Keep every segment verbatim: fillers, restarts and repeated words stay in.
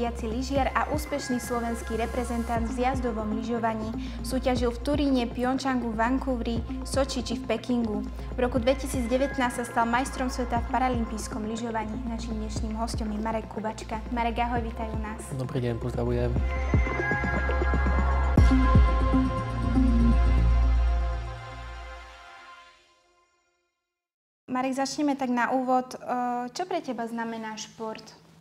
vidiaci lyžiar a úspešný slovenský reprezentant v jazdovom lyžovaní. Súťažil v Turíne, Pyeongchangu, Vancouveri, Soči či v Pekingu. V roku dvetisícdevätnásť sa stal majstrom sveta v paralympijskom lyžovaní. Naším dnešným hostom je Marek Kubačka. Marek, ahoj, vítaj u nás. Dobrý deň, pozdravujem. Marek, začneme tak na úvod. Čo pre teba znamená šport?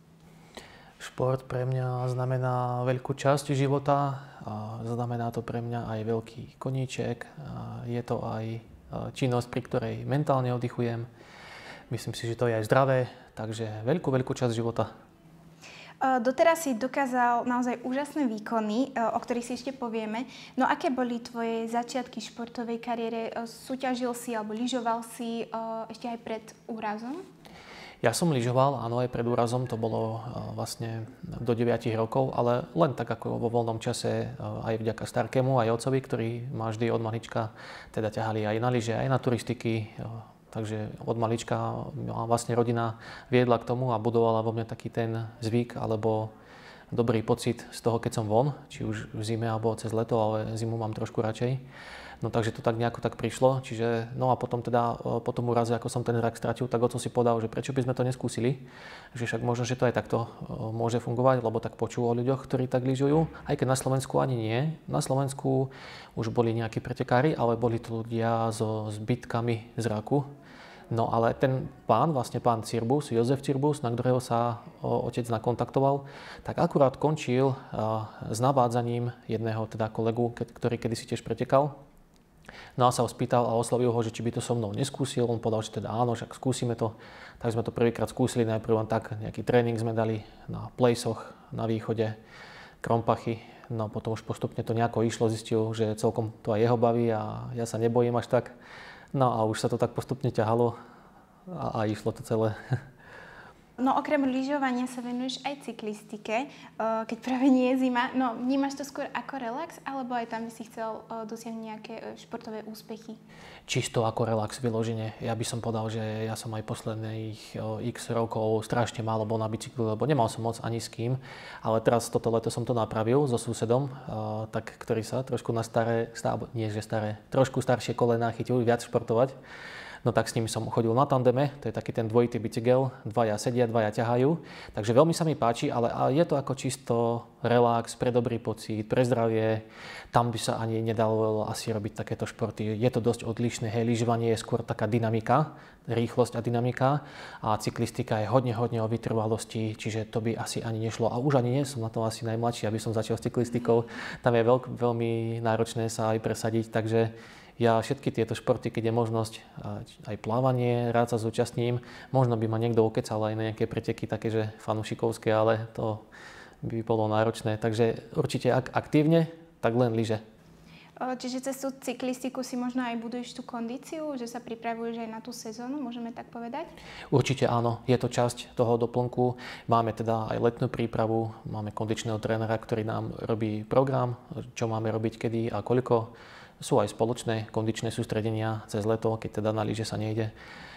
Šport pre mňa znamená veľkú časť života. Znamená to pre mňa aj veľký koníček. Je to aj činnosť, pri ktorej mentálne oddychujem. Myslím si, že to je aj zdravé, takže veľkú, veľkú časť života. Doteraz si dokázal naozaj úžasné výkony, o ktorých si ešte povieme. No aké boli tvoje začiatky v športovej kariére? Súťažil si alebo lyžoval si ešte aj pred úrazom? Ja som lyžoval, áno, aj pred úrazom. To bolo vlastne do deviatich rokov, ale len tak ako vo voľnom čase aj vďaka Starkému, aj otcovi, ktorí ma vždy od malička teda ťahali aj na lyže, aj na turistiky. Takže od malička vlastne rodina viedla k tomu a budovala vo mne taký ten zvyk alebo dobrý pocit z toho, keď som von, či už v zime alebo cez leto, ale zimu mám trošku radšej. No takže to tak nejako tak prišlo, čiže no a potom teda po tom úraze, ako som ten rak stratil, tak otco si povedal, že prečo by sme to neskúsili, že však možno, že to aj takto môže fungovať, lebo tak počul o ľuďoch, ktorí tak lyžujú, aj keď na Slovensku ani nie. Na Slovensku už boli nejakí pretekári, ale boli to ľudia so zbytkami zraku. No ale ten pán, vlastne pán Cirbus, Jozef Cirbus, na ktorého sa otec nakontaktoval, tak akurát končil s navádzaním jedného teda kolegu, ktorý kedysi tiež pretekal. No a sa ho spýtal a oslovil ho, že či by to so mnou neskúsil. On povedal, že teda áno, však skúsime to. Tak sme to prvýkrát skúsili, najprv len tak nejaký tréning sme dali na plejsoch na východe, Krompachy. No potom už postupne to nejako išlo, zistil, že celkom to aj jeho baví a ja sa nebojím až tak. No a už sa to tak postupne ťahalo a, a išlo to celé. No okrem lyžovania sa venuješ aj cyklistike, keď práve nie je zima. No vnímaš to skôr ako relax, alebo aj tam by si chcel dosiahnuť nejaké športové úspechy? Čisto ako relax vyloženie. Ja by som povedal, že ja som aj posledných x rokov strašne málo bol na bicykli, lebo nemal som moc ani s kým. Ale teraz toto leto som to napravil so susedom, tak, ktorý sa trošku na staré, nie že staré, trošku staršie kolená chytil viac športovať. No tak s nimi som chodil na tandeme, to je taký ten dvojitý bicykel, dvaja sedia, dvaja ťahajú. Takže veľmi sa mi páči, ale je to ako čisto relax, pre dobrý pocit, pre zdravie. Tam by sa ani nedalo asi robiť takéto športy. Je to dosť odlišné, hej, lyžovanie je skôr taká dynamika, rýchlosť a dynamika a cyklistika je hodne, hodne o vytrvalosti, čiže to by asi ani nešlo. A už ani nie som na tom asi najmladší, aby som začal s cyklistikou. Tam je veľk, veľmi náročné sa aj presadiť, takže ja všetky tieto športy, keď je možnosť, aj plávanie, rád sa zúčastním. Možno by ma niekto ukecal aj na nejaké preteky také, že fanúšikovské, ale to by bolo náročné. Takže určite ak aktívne, tak len lyže. Čiže cez tú cyklistiku si možno aj buduješ tú kondíciu, že sa pripravuješ aj na tú sezónu, môžeme tak povedať? Určite áno, je to časť toho doplnku. Máme teda aj letnú prípravu, máme kondičného trénera, ktorý nám robí program, čo máme robiť kedy a koľko. Sú aj spoločné kondičné sústredenia cez leto, keď teda na lyže sa nejde.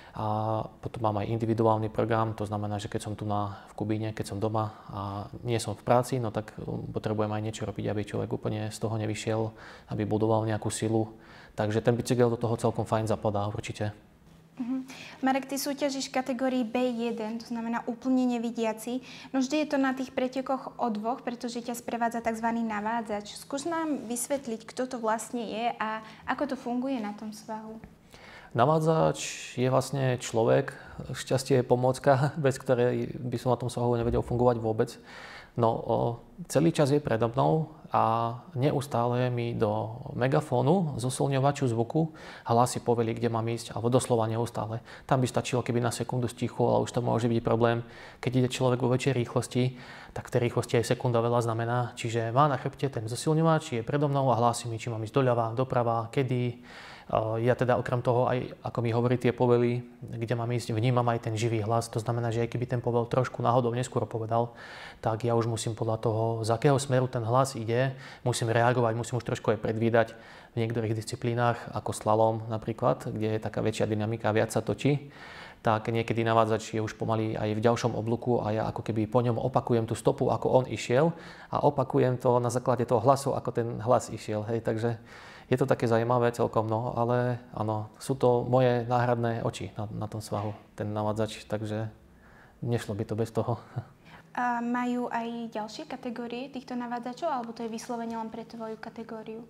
A potom mám aj individuálny program, to znamená, že keď som tu na, v Kubíne, keď som doma a nie som v práci, no tak potrebujem aj niečo robiť, aby človek úplne z toho nevyšiel, aby budoval nejakú silu. Takže ten bicykel do toho celkom fajn zapadá určite. Uh-huh. Marek, ty súťažíš v kategórii bé jeden, to znamená úplne nevidiaci. No vždy je to na tých pretekoch o dvoch, pretože ťa sprevádza tzv. Navádzač. Skús nám vysvetliť, kto to vlastne je a ako to funguje na tom svahu. Navádzač je vlastne človek, šťastie je pomôcka, bez ktorej by som na tom svahu nevedel fungovať vôbec. No, o, celý čas je predo mnou a neustále mi do megafónu, zosilňovaču zvuku, hlasy poveli, kde mám ísť, alebo doslova neustále. Tam by stačilo, keby na sekundu stichol, ale už to môže byť problém. Keď ide človek vo väčšej rýchlosti, tak v tej rýchlosti aj sekunda veľa znamená. Čiže má na chrbte ten zosilňovač, je predo mnou a hlási mi, či mám ísť doľava, doprava, kedy. Ja teda okrem toho, aj ako mi hovorí tie povely, kde mám ísť, vnímam aj ten živý hlas. To znamená, že aj keby ten povel trošku náhodou neskôr povedal, tak ja už musím podľa toho, z akého smeru ten hlas ide, musím reagovať, musím už trošku aj predvídať v niektorých disciplínach, ako slalom napríklad, kde je taká väčšia dynamika, viac sa točí. tak niekedy navádzač je už pomaly aj v ďalšom oblúku a ja ako keby po ňom opakujem tú stopu, ako on išiel a opakujem to na základe toho hlasu, ako ten hlas išiel. Hej. Takže je to také zaujímavé celkom, no, ale áno, sú to moje náhradné oči na, na tom svahu, ten navádzač, takže nešlo by to bez toho. A majú aj ďalšie kategórie týchto navádzačov, alebo to je vyslovene len pre tvoju kategóriu?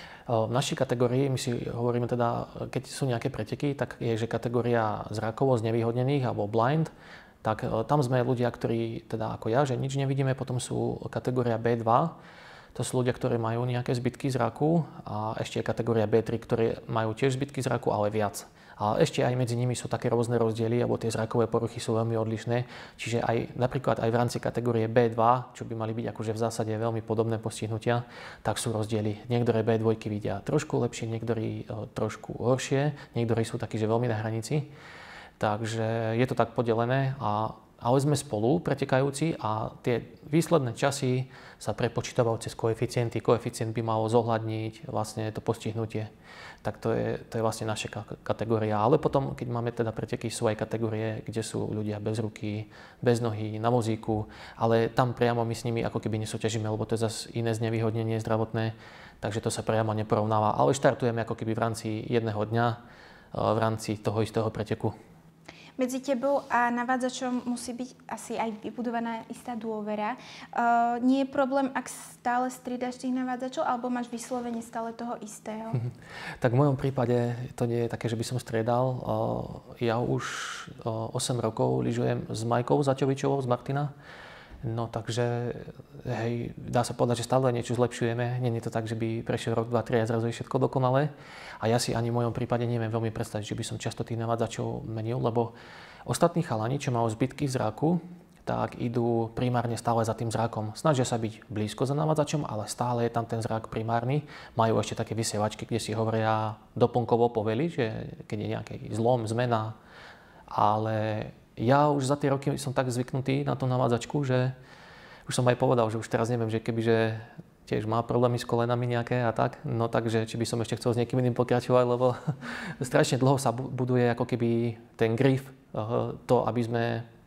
V našej kategórii, my si hovoríme teda, keď sú nejaké preteky, tak je, že kategória zrakovo znevýhodnených alebo blind, tak tam sme ľudia, ktorí, teda ako ja, že nič nevidíme, potom sú kategória bé dva, to sú ľudia, ktorí majú nejaké zbytky zraku a ešte je kategória bé tri, ktorí majú tiež zbytky zraku, ale viac. A ešte aj medzi nimi sú také rôzne rozdiely, alebo tie zrakové poruchy sú veľmi odlišné. Čiže aj napríklad aj v rámci kategórie bé dva, čo by mali byť akože v zásade veľmi podobné postihnutia, tak sú rozdiely. Niektoré bé dva vidia trošku lepšie, niektorí trošku horšie, niektorí sú takí, že veľmi na hranici. Takže je to tak podelené, a, ale sme spolu pretekajúci a tie výsledné časy sa prepočítavajú cez koeficienty. Koeficient by mal zohľadniť vlastne to postihnutie. Tak to je, to je vlastne naša kategória. Ale potom, keď máme teda preteky, sú aj kategórie, kde sú ľudia bez ruky, bez nohy, na vozíku, ale tam priamo my s nimi ako keby nesúťažíme, lebo to je zase iné znevýhodnenie zdravotné, takže to sa priamo neporovnáva. Ale štartujeme ako keby v rámci jedného dňa, v rámci toho istého preteku. Medzi tebou a navádzačom musí byť asi aj vybudovaná istá dôvera. Uh, nie je problém, ak stále striedaš tých navádzačov, alebo máš vyslovene stále toho istého? Tak v mojom prípade to nie je také, že by som striedal. Uh, ja už uh, osem rokov lyžujem s Majkou Zaťovičovou z Martina. No takže, hej, dá sa povedať, že stále niečo zlepšujeme. Nie je to tak, že by prešiel rok, dva, tri a zrazu je všetko dokonalé. A ja si ani v mojom prípade neviem veľmi predstaviť, že by som často tých navádzačov menil, lebo ostatní chalani, čo majú zbytky zraku, tak idú primárne stále za tým zrakom. Snažia sa byť blízko za navádzačom, ale stále je tam ten zrak primárny. Majú ešte také vysievačky, kde si hovoria doplnkovo poveli, že keď je nejaký zlom, zmena, ale ja už za tie roky som tak zvyknutý na tú navádzačku, že už som aj povedal, že už teraz neviem, že kebyže tiež má problémy s kolenami nejaké a tak, no takže či by som ešte chcel s niekým iným pokračovať, lebo strašne dlho sa buduje ako keby ten grif, to, aby sme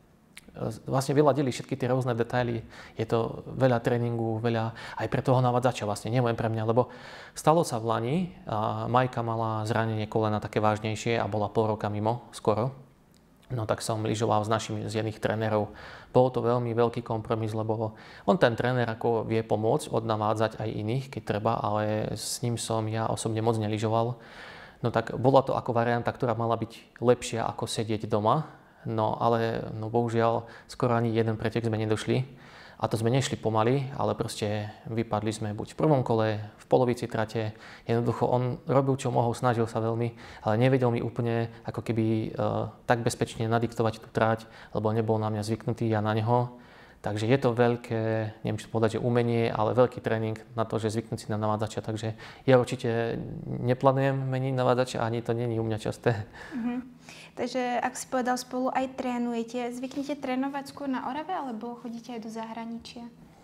vlastne vyladili všetky tie rôzne detaily. Je to veľa tréningu, veľa aj pre toho navádzača vlastne, nie len pre mňa, lebo stalo sa v Lani, a Majka mala zranenie kolena také vážnejšie a bola pol roka mimo skoro. No tak som lyžoval s našimi z jedných trénerov. Bol to veľmi veľký kompromis, lebo on ten tréner ako vie pomôcť, odnavádzať aj iných, keď treba, ale s ním som ja osobne moc nelyžoval. No tak bola to ako varianta, ktorá mala byť lepšia ako sedieť doma. No ale no bohužiaľ skoro ani jeden pretek sme nedošli. A to sme nešli pomaly, ale proste vypadli sme buď v prvom kole, v polovici trate. Jednoducho on robil, čo mohol, snažil sa veľmi, ale nevedel mi úplne ako keby uh, tak bezpečne nadiktovať tú trať, lebo nebol na mňa zvyknutý, ja na neho. Takže je to veľké, neviem, čo povedať, že umenie, ale veľký tréning na to, že zvyknúť si na navádzača. Takže ja určite neplánujem meniť navádzača, ani to nie je u mňa časté. Uh-huh. Takže ak si povedal, spolu aj trénujete, zvyknete trénovať skôr na Orave, alebo chodíte aj do zahraničia?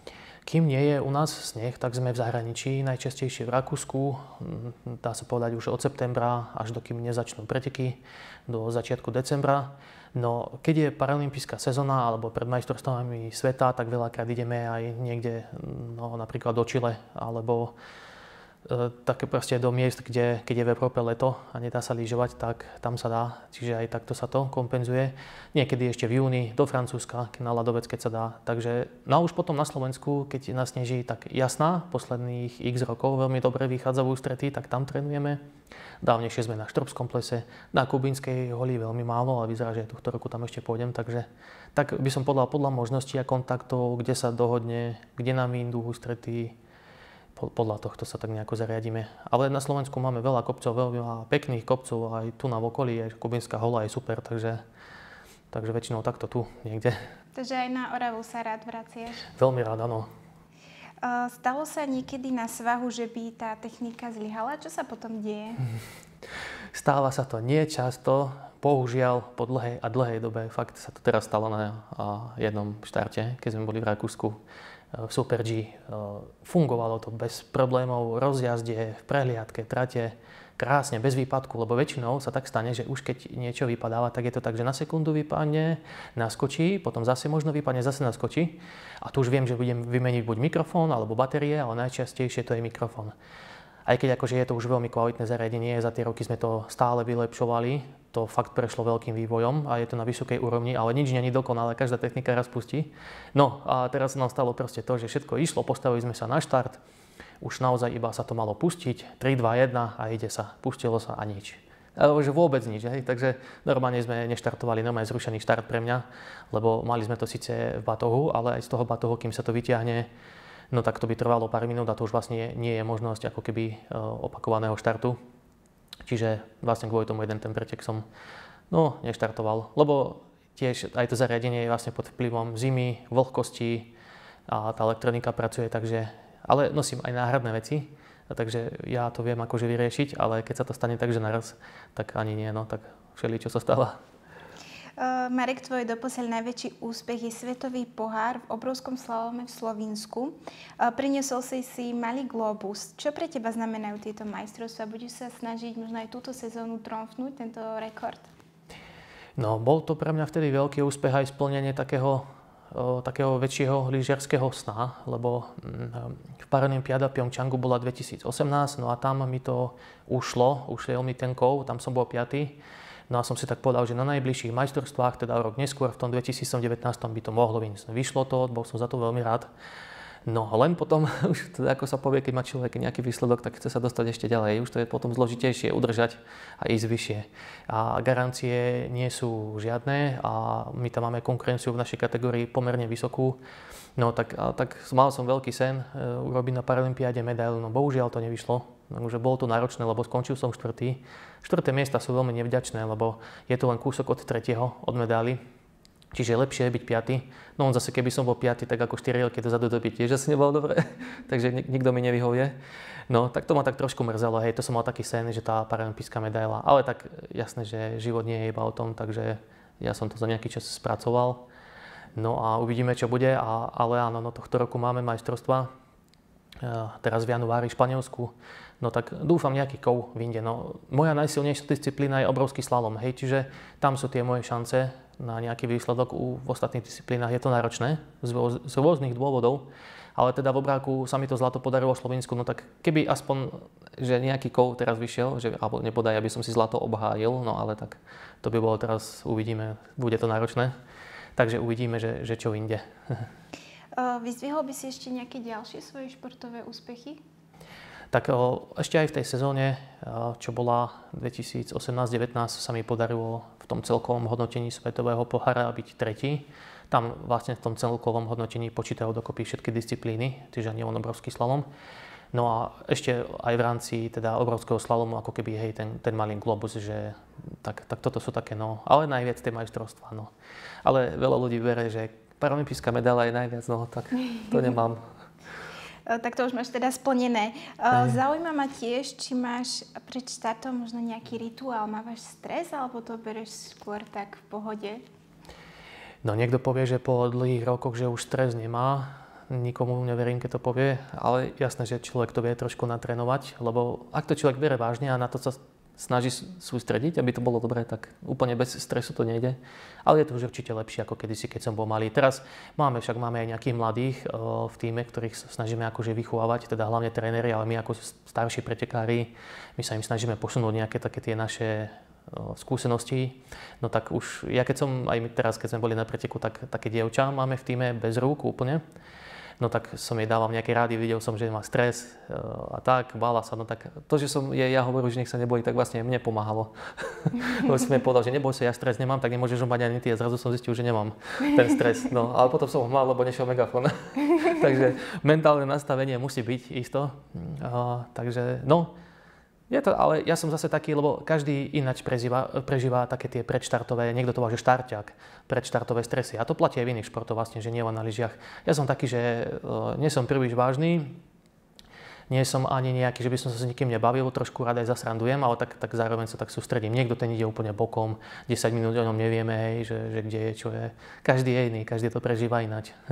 Kým nie je u nás sneh, tak sme v zahraničí, najčastejšie v Rakúsku. Dá sa povedať už od septembra až dokým nezačnú preteky, do začiatku decembra. No, keď je paralympijská sezóna alebo pred majstrovstvami sveta, tak veľakrát ideme aj niekde, no, napríklad do Chile, alebo e, také proste do miest, kde keď je v Európe leto a nedá sa lyžovať, tak tam sa dá. Čiže aj takto sa to kompenzuje. Niekedy ešte v júni do Francúzska, na ľadovec, keď sa dá. Takže no už potom na Slovensku, keď nasneží, tak Jasná, posledných x rokov veľmi dobre vychádza v ústretí, tak tam trénujeme. Dávnejšie sme na Štrbskom plese, na Kubínskej holi veľmi málo, ale vyzerá, že tohto roku tam ešte pôjdem, takže tak by som podľa, podľa možností a kontaktov, kde sa dohodne, kde nám vyjdú ústretí, podľa tohto sa tak nejako zariadíme. Ale na Slovensku máme veľa kopcov, veľa pekných kopcov, aj tu na okolí, aj Kubínska hola je super, takže, takže väčšinou takto tu niekde. Takže aj na Oravu sa rád vraciaš? Veľmi rád, áno. Stalo sa niekedy na svahu, že by tá technika zlyhala? Čo sa potom deje? Stáva sa to nie často. Bohužiaľ, po dlhej a dlhej dobe, fakt sa to teraz stalo na jednom štarte, keď sme boli v Rakúsku, v Super G. Fungovalo to bez problémov, rozjazde, v prehliadke, trate, krásne, bez výpadku, lebo väčšinou sa tak stane, že už keď niečo vypadáva, tak je to tak, že na sekundu vypadne, naskočí, potom zase možno vypadne, zase naskočí. A tu už viem, že budem vymeniť buď mikrofón alebo batérie, ale najčastejšie to je mikrofón. Aj keď akože je to už veľmi kvalitné zariadenie, za tie roky sme to stále vylepšovali, to fakt prešlo veľkým vývojom a je to na vysokej úrovni, ale nič nie je dokonalé, každá technika raz pustí. No a teraz nám stalo proste to, že všetko išlo, postavili sme sa na štart, už naozaj iba sa to malo pustiť, tri, dva, jeden a ide sa, pustilo sa a nič. Ale že vôbec nič, hej? Takže normálne sme neštartovali, normálne zrušený štart pre mňa, lebo mali sme to síce v batohu, ale aj z toho batohu, kým sa to vyťahne, no tak to by trvalo pár minút a to už vlastne nie je možnosť ako keby opakovaného štartu. Čiže vlastne kvôli tomu jeden ten pretek som no, neštartoval, lebo tiež aj to zariadenie je vlastne pod vplyvom zimy, vlhkosti a tá elektronika pracuje, takže, ale nosím aj náhradné veci, takže ja to viem akože vyriešiť, ale keď sa to stane tak, že naraz, tak ani nie, no tak všeličo sa stáva. Uh, Marek, tvoj doposiaľ najväčší úspech je svetový pohár v obrovskom slalome v Slovinsku. Uh, priniesol si si malý globus. Čo pre teba znamenajú tieto majstrovstvá? Budeš sa snažiť možno aj túto sezónu tromfnúť tento rekord? No, bol to pre mňa vtedy veľký úspech aj splnenie takého, uh, takého väčšieho lyžiarskeho sna, lebo um, v Paralympiáda v Pyeongchangu bola dvetisícosemnásť, no a tam mi to ušlo, už veľmi tenkou, tam som bol piaty. No a som si tak povedal, že na najbližších majstrovstvách, teda rok neskôr, v tom dvetisícdevätnásť by to mohlo vyjsť. Vyšlo to, bol som za to veľmi rád. No len potom, už teda ako sa povie, keď má človek nejaký výsledok, tak chce sa dostať ešte ďalej. Už to je potom zložitejšie udržať a ísť vyššie. A garancie nie sú žiadne a my tam máme konkurenciu v našej kategórii pomerne vysokú. No tak, tak mal som veľký sen e, urobiť na Paralympiáde medailu, no bohužiaľ to nevyšlo. Takže bolo to náročné, lebo skončil som štvrtý. Štvrté miesta sú veľmi nevďačné, lebo je to len kúsok od tretieho, od medaily. Čiže je lepšie byť piaty. No on zase, keby som bol piaty, tak ako štyri roky dozadu to by tiež asi nebolo dobre. Takže nik- nikto mi nevyhovuje. No tak to ma tak trošku mrzelo, hej, to som mal taký sen, že tá paralympijská medaila. Ale tak jasné, že život nie je iba o tom, takže ja som to za nejaký čas spracoval. No a uvidíme, čo bude, a, ale áno, no tohto roku máme majstrovstvá. Teraz v januári v Španielsku, no tak dúfam nejaký kov vyjde. No, moja najsilnejšia disciplína je obrovský slalom, hej, čiže tam sú tie moje šance na nejaký výsledok. U, v ostatných disciplínach je to náročné z, z rôznych dôvodov, ale teda v obráku sa mi to zlato podarilo v Slovensku, no tak keby aspoň, že nejaký kov teraz vyšiel, že, alebo nepodaj, aby som si zlato obhájil, no ale tak to by bolo teraz, uvidíme, bude to náročné, takže uvidíme, že, že čo inde. Vyzdvihol by si ešte nejaké ďalšie svoje športové úspechy? Tak ešte aj v tej sezóne, čo bola dvetisícosemnásť devätnásť, sa mi podarilo v tom celkovom hodnotení svetového pohára byť tretí. Tam vlastne v tom celkovom hodnotení počítajú dokopy všetky disciplíny, čiže nie len obrovský slalom. No a ešte aj v rámci teda obrovského slalomu, ako keby hej, ten, ten malý globus, že tak, tak toto sú také, no, ale najviac tie majstrovstvá, no. Ale veľa ľudí verí, že paralympijská medaila je najviac, no tak to nemám. Tak to už máš teda splnené. Zaujíma ma tiež, či máš pred štartom možno nejaký rituál, mávaš stres, alebo to bereš skôr tak v pohode? No niekto povie, že po dlhých rokoch, že už stres nemá. Nikomu neverím, keď to povie, ale jasné, že človek to vie trošku natrénovať, lebo ak to človek bere vážne a na to sa snaží sústrediť, aby to bolo dobré, tak úplne bez stresu to nejde. Ale je to už určite lepšie ako kedysi, keď som bol malý. Teraz máme však máme aj nejakých mladých uh, v tíme, ktorých sa snažíme akože vychovávať, teda hlavne tréneri, ale my ako starší pretekári, my sa im snažíme posunúť nejaké také tie naše uh, skúsenosti. No tak už, ja keď som, aj my teraz, keď sme boli na preteku, tak také dievča máme v tíme bez rúk úplne. No tak som jej dával nejaké rády, videl som, že má stres a tak, bála sa, no tak to, že som jej ja hovoril, že nech sa nebojí, tak vlastne mne pomáhalo. Lebo som jej povedal, že neboj sa, ja stres nemám, tak nemôžeš ho mať ani ty, a zrazu som zistil, že nemám ten stres. No, ale potom som ho mal, lebo nešiel megafón. Takže mentálne nastavenie musí byť isto. Uh, takže no, je to, ale ja som zase taký, lebo každý ináč prežíva, prežíva také tie predštartové, niekto to volá, že štarťák, predštartové stresy. A to platí aj v iných športoch vlastne, že nie len na lyžiach. Ja som taký, že uh, nie som príliš vážny, nie som ani nejaký, že by som sa s nikým nebavil, trošku rád aj zasrandujem, ale tak, tak zároveň sa tak sústredím. Niekto ten ide úplne bokom, desať minút o ňom nevieme, hej, že, že kde je, čo je. Každý je iný, každý to prežíva ináč.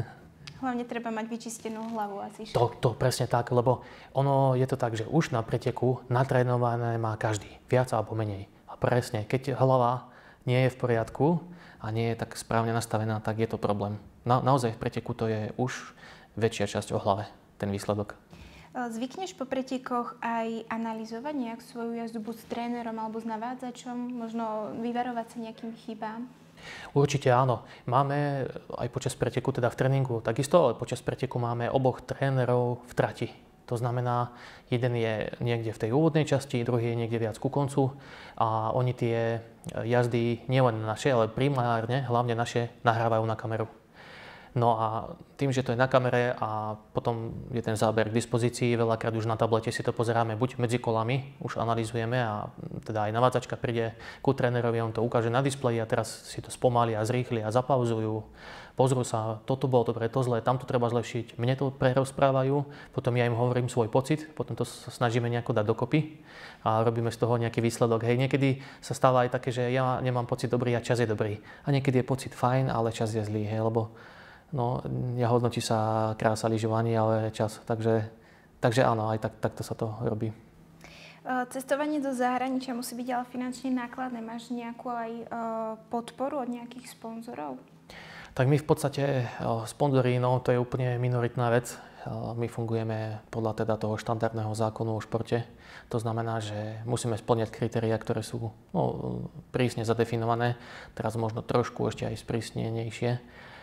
Hlavne treba mať vyčistenú hlavu asi. To, to presne tak, lebo ono je to tak, že už na preteku natrénované má každý, viac alebo menej. A presne, keď hlava nie je v poriadku a nie je tak správne nastavená, tak je to problém. Na, naozaj v preteku to je už väčšia časť o hlave, ten výsledok. Zvykneš po pretekoch aj analyzovať nejak svoju jazdu buď s trénerom alebo s navádzačom? Možno vyvarovať sa nejakým chybám? Určite áno. Máme aj počas preteku, teda v tréningu takisto, ale počas preteku máme oboch trénerov v trati. To znamená, jeden je niekde v tej úvodnej časti, druhý je niekde viac ku koncu a oni tie jazdy nielen naše, ale primárne, hlavne naše, nahrávajú na kameru. No a tým, že to je na kamere a potom je ten záber k dispozícii, veľakrát už na tablete si to pozeráme buď medzi kolami, už analyzujeme a teda aj navádzačka príde ku trénerovi, on to ukáže na displeji a teraz si to spomalia, zrýchli a zapauzujú. Pozrú sa, toto bolo dobre, to zlé, tamto treba zlepšiť. Mne to prerozprávajú, potom ja im hovorím svoj pocit, potom to snažíme nejako dať dokopy a robíme z toho nejaký výsledok. Hej, niekedy sa stáva aj také, že ja nemám pocit dobrý a čas je dobrý. A niekedy je pocit fajn, ale čas je zlý, hej, lebo no, nehodnotí sa krása lyžovania, ale čas. Takže, takže áno, aj tak, takto sa to robí. Cestovanie do zahraničia musí byť ale finančne nákladné. Máš nejakú aj podporu od nejakých sponzorov? Tak my v podstate sponzori, no to je úplne minoritná vec. My fungujeme podľa teda toho štandardného zákonu o športe. To znamená, že musíme spĺňať kritériá, ktoré sú no, prísne zadefinované. Teraz možno trošku ešte aj sprísnenejšie.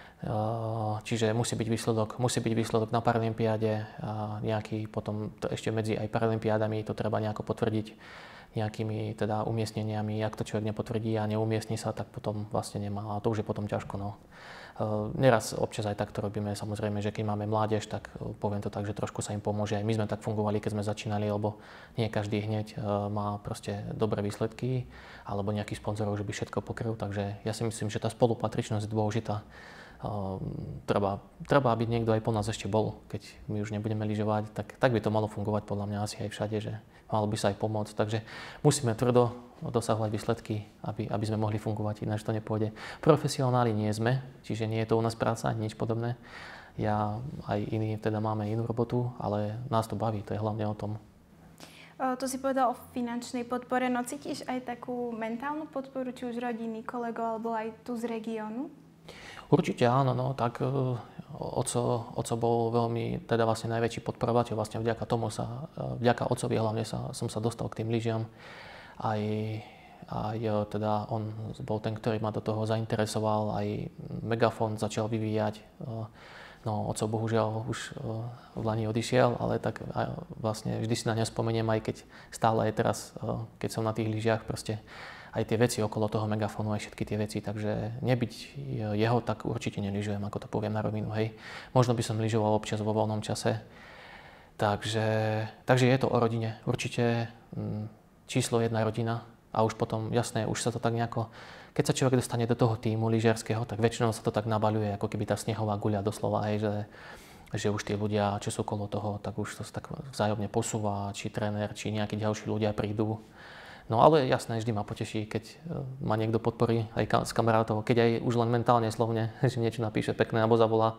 Čiže musí byť výsledok, musí byť výsledok na Paralympiáde a nejaký potom ešte medzi aj Paralympiádami to treba nejako potvrdiť nejakými teda umiestneniami. Ak to človek nepotvrdí a neumiestni sa, tak potom vlastne nemá. A to už je potom ťažko. No. Neraz občas aj takto robíme. Samozrejme, že keď máme mládež, tak poviem to tak, že trošku sa im pomôže. Aj my sme tak fungovali, keď sme začínali, lebo nie každý hneď má proste dobré výsledky alebo nejaký sponzorov, že by všetko pokryl. Takže ja si myslím, že tá spolupatričnosť je dôležitá. Uh, treba, treba, aby niekto aj po nás ešte bol, keď my už nebudeme lyžovať, tak, tak by to malo fungovať podľa mňa asi aj všade, že malo by sa aj pomôcť. Takže musíme tvrdo dosahovať výsledky, aby, aby sme mohli fungovať, ináč to nepôjde. Profesionáli nie sme, čiže nie je to u nás práca, nič podobné. Ja aj iní teda máme inú robotu, ale nás to baví, to je hlavne o tom. O, to si povedal o finančnej podpore, no cítiš aj takú mentálnu podporu, či už rodiny, kolegov, alebo aj tu z regiónu? Určite áno, no tak uh, oco, oco bol veľmi, teda vlastne najväčší podporovateľ, vlastne vďaka tomu sa, uh, vďaka ocovi hlavne sa, som sa dostal k tým lyžiam. Aj, aj uh, teda on bol ten, ktorý ma do toho zainteresoval, aj Megafon začal vyvíjať. Uh, no oco bohužiaľ už uh, v lani odišiel, ale tak uh, vlastne vždy si na ňa spomeniem, aj keď stále je teraz, uh, keď som na tých lyžiach, proste aj tie veci okolo toho Megafónu, aj všetky tie veci, takže nebyť jeho, tak určite nelyžujem, ako to poviem na rovinu, hej. Možno by som lyžoval občas vo voľnom čase, takže, takže je to o rodine. Určite m, číslo jedna rodina a už potom, jasné, už sa to tak nejako, keď sa človek dostane do toho tímu lyžiarskeho, tak väčšinou sa to tak nabaľuje, ako keby tá snehová guľa doslova, hej, že, že už tí ľudia, čo sú okolo toho, tak už to sa tak vzájomne posúva, či tréner, či nejakí ďalší ľudia prídu. No ale jasné, vždy ma poteší, keď ma niekto podporí aj z kamarátov, keď aj už len mentálne, slovne, že niečo napíše pekné alebo zavolá.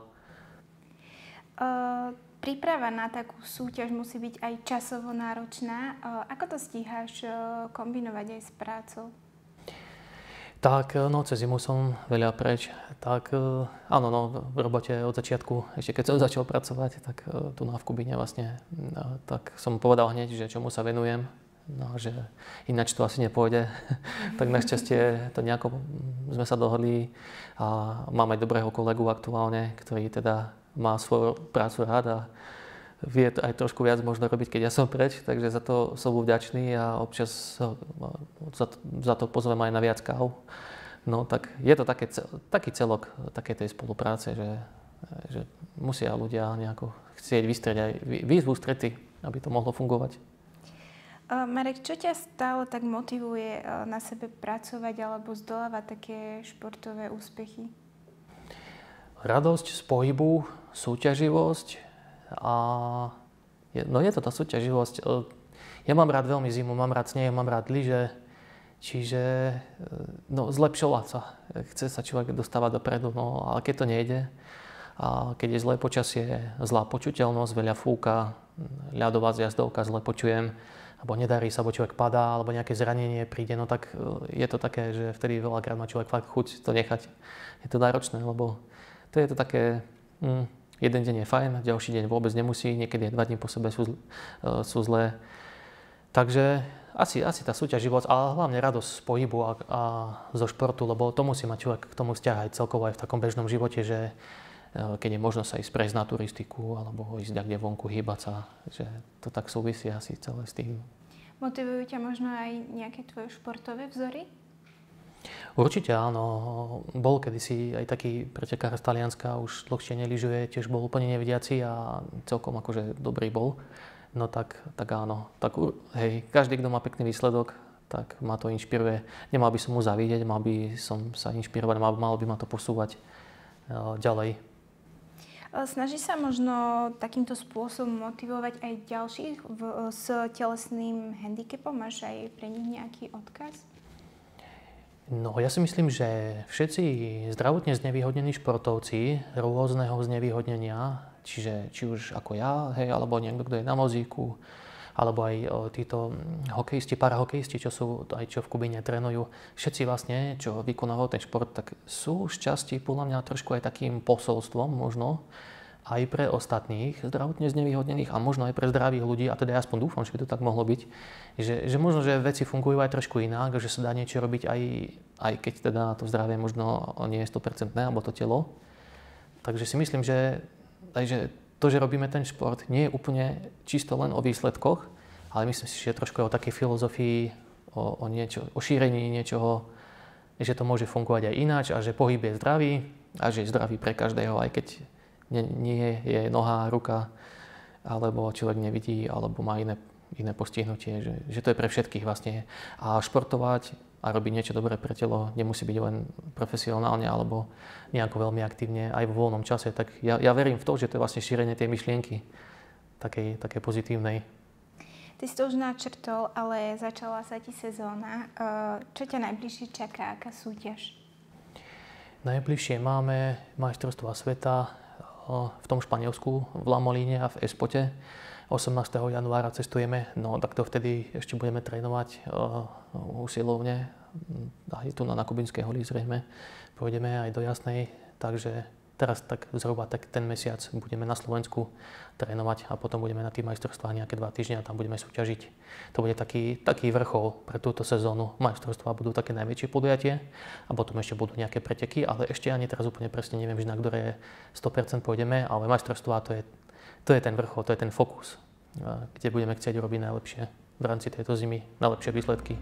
Uh, príprava na takú súťaž musí byť aj časovo náročná. Uh, ako to stíhaš uh, kombinovať aj s prácou? Tak, no cez zimu som veľa preč. Tak áno, no v robote od začiatku, ešte keď som začal pracovať, tak tu na v Kubíne vlastne, tak som povedal hneď, že čomu sa venujem. No, že ináč to asi nepôjde. Tak našťastie to nejako sme sa dohodli a mám aj dobrého kolegu aktuálne, ktorý teda má svoju prácu rád a vie aj trošku viac možno robiť, keď ja som preč, takže za to som vďačný a občas za to, za to pozvem aj na viac káv. No tak je to také, taký celok takej tej spolupráce, že, že musia ľudia nejako chcieť vystrieť aj výzvu strety, aby to mohlo fungovať. Marek, čo ťa stále tak motivuje na sebe pracovať alebo zdolávať také športové úspechy? Radosť z pohybu, súťaživosť a je, no je to tá súťaživosť. Ja mám rád veľmi zimu, mám rád sneh, mám rád lyže, čiže no, zlepšovať sa. Chce sa človek dostávať dopredu, no ale keď to nejde, A keď je zlé počasie, zlá počuteľnosť, veľa fúka, ľadová zjazdovka, zle počujem, alebo nedarí sa, alebo človek padá, alebo nejaké zranenie príde, no tak je to také, že vtedy veľakrát má človek fakt chuť to nechať. Je to náročné, lebo to je to také, hm, jeden deň je fajn, ďalší deň vôbec nemusí, niekedy dva dní po sebe sú, sú zlé. Takže asi, asi tá súťaž život, ale hlavne radosť z pohybu a, a zo športu, lebo to musí mať človek k tomu vzťah aj celkovo aj v takom bežnom živote, že keď je možnosť sa ísť prejsť na turistiku alebo ísť niekde vonku, hýbať sa, že to tak súvisí asi celé s tým. Motivujú ťa možno aj nejaké tvoje športové vzory? Určite áno. Bol kedysi aj taký pretekár z Talianska, už dlhšie nelyžuje, tiež bol úplne nevidiaci a celkom akože dobrý bol. No tak, tak áno. Tak, hej, každý, kto má pekný výsledok, tak ma to inšpiruje. Nemal by som mu zavidieť, mal by som sa inšpirovať, mal, mal by ma to posúvať uh, ďalej. Snaží sa možno takýmto spôsobom motivovať aj ďalších v, s telesným handicapom? Máš aj pre nich nejaký odkaz? No, ja si myslím, že všetci zdravotne znevýhodnení športovci rôzneho znevýhodnenia, čiže či už ako ja, hej, alebo niekto, kto je na vozíku, alebo aj o, títo hokejisti, parahokejisti, čo sú aj čo v Kubíne trénujú, všetci vlastne, čo vykonávajú ten šport, tak sú šťastí podľa mňa trošku aj takým posolstvom možno aj pre ostatných zdravotne znevýhodnených a možno aj pre zdravých ľudí, a teda ja aspoň dúfam, že by to tak mohlo byť, že, že možno, že veci fungujú aj trošku inak, že sa dá niečo robiť aj, aj keď teda to zdravie možno nie je sto percent, alebo to telo. Takže si myslím, že, aj, že to, že robíme ten šport, nie je úplne čisto len o výsledkoch, ale myslím si, že trošku je o takej filozofii, o, o, niečo, o šírení niečoho, že to môže fungovať aj ináč a že pohyb je zdravý a že je zdravý pre každého, aj keď nie, nie je noha, ruka, alebo človek nevidí, alebo má iné, iné postihnutie, že, že to je pre všetkých vlastne. A športovať a robiť niečo dobré pre telo nemusí byť len profesionálne alebo nejako veľmi aktívne aj vo voľnom čase. Tak ja, ja verím v to, že to je vlastne šírenie tej myšlienky takej, takej pozitívnej. Ty si to už načrtol, ale začala sa ti sezóna. Čo ťa najbližšie čaká? Aká súťaž? Najbližšie máme majstrovstvá sveta v tom Španielsku, v La Molíne a v Espote. osemnásteho januára cestujeme, no tak to vtedy ešte budeme trénovať uh, usilovne. Aj tu na, na Kubínskej holi zrejme pôjdeme aj do Jasnej, takže teraz tak zhruba tak ten mesiac budeme na Slovensku trénovať a potom budeme na tých majstrovstvách nejaké dva týždne a tam budeme súťažiť. To bude taký, taký vrchol pre túto sezónu. Majstrovstvá budú také najväčšie podujatie a potom ešte budú nejaké preteky, ale ešte ani teraz úplne presne neviem, že na ktoré sto percent pôjdeme, ale majstrovstvá to je To je ten vrchol, to je ten fokus, kde budeme chcieť robiť najlepšie v rámci tejto zimy, najlepšie výsledky.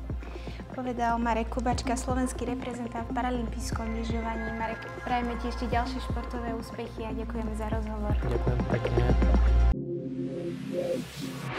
Povedal Marek Kubačka, slovenský reprezentant v paralympijskom lyžovaní. Marek, prajeme ti ešte ďalšie športové úspechy a ďakujeme za rozhovor. Ďakujem pekne.